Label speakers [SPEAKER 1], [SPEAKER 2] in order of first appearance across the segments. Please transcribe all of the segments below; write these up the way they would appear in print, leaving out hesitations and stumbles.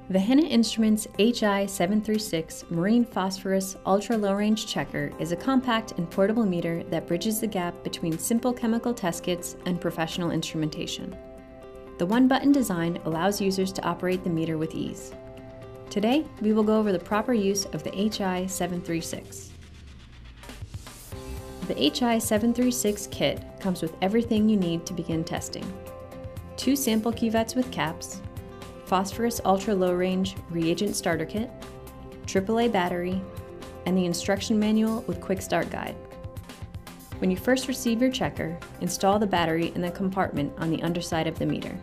[SPEAKER 1] The Hanna Instruments HI736 Marine Phosphorus Ultra-Low-Range Checker is a compact and portable meter that bridges the gap between simple chemical test kits and professional instrumentation. The one-button design allows users to operate the meter with ease. Today, we will go over the proper use of the HI736. The HI736 kit comes with everything you need to begin testing: 2 sample cuvettes with caps, Phosphorus Ultra Low Range Reagent Starter Kit, AAA battery, and the instruction manual with quick start guide. When you first receive your checker, install the battery in the compartment on the underside of the meter.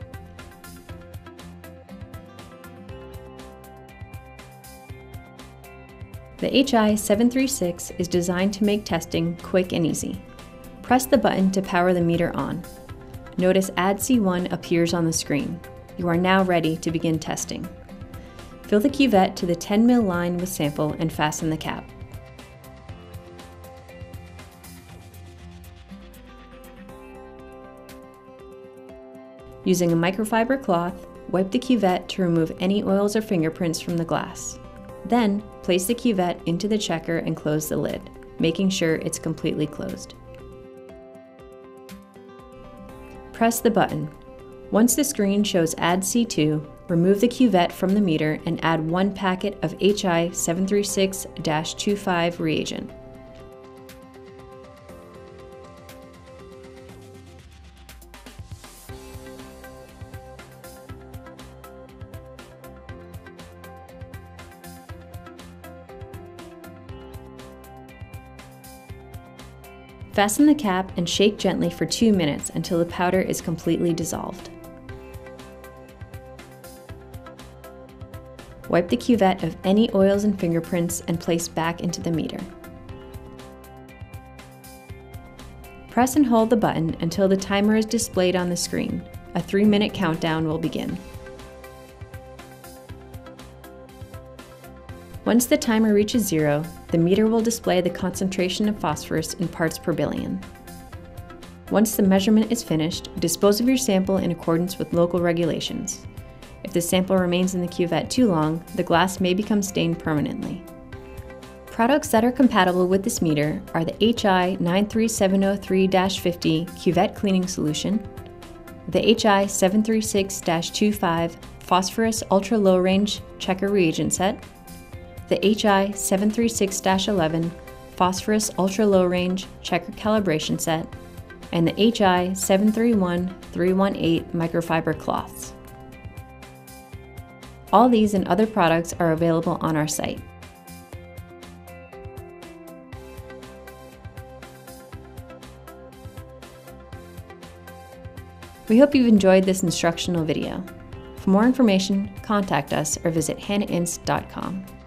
[SPEAKER 1] The HI736 is designed to make testing quick and easy. Press the button to power the meter on. Notice Add C1 appears on the screen. You are now ready to begin testing. Fill the cuvette to the 10 ml line with sample and fasten the cap. Using a microfiber cloth, wipe the cuvette to remove any oils or fingerprints from the glass. Then, place the cuvette into the checker and close the lid, making sure it's completely closed. Press the button. Once the screen shows Add C2, remove the cuvette from the meter and add 1 packet of HI736-25 reagent. Fasten the cap and shake gently for 2 minutes until the powder is completely dissolved. Wipe the cuvette of any oils and fingerprints and place back into the meter. Press and hold the button until the timer is displayed on the screen. A 3-minute countdown will begin. Once the timer reaches 0, the meter will display the concentration of phosphorus in parts per billion. Once the measurement is finished, dispose of your sample in accordance with local regulations. If the sample remains in the cuvette too long, the glass may become stained permanently. Products that are compatible with this meter are the HI93703-50 Cuvette Cleaning Solution, the HI736-25 Phosphorus Ultra Low Range Checker Reagent Set, the HI736-11 Phosphorus Ultra Low Range Checker Calibration Set, and the HI731318 Microfiber Cloths. All these and other products are available on our site. We hope you've enjoyed this instructional video. For more information, contact us or visit hannainst.com.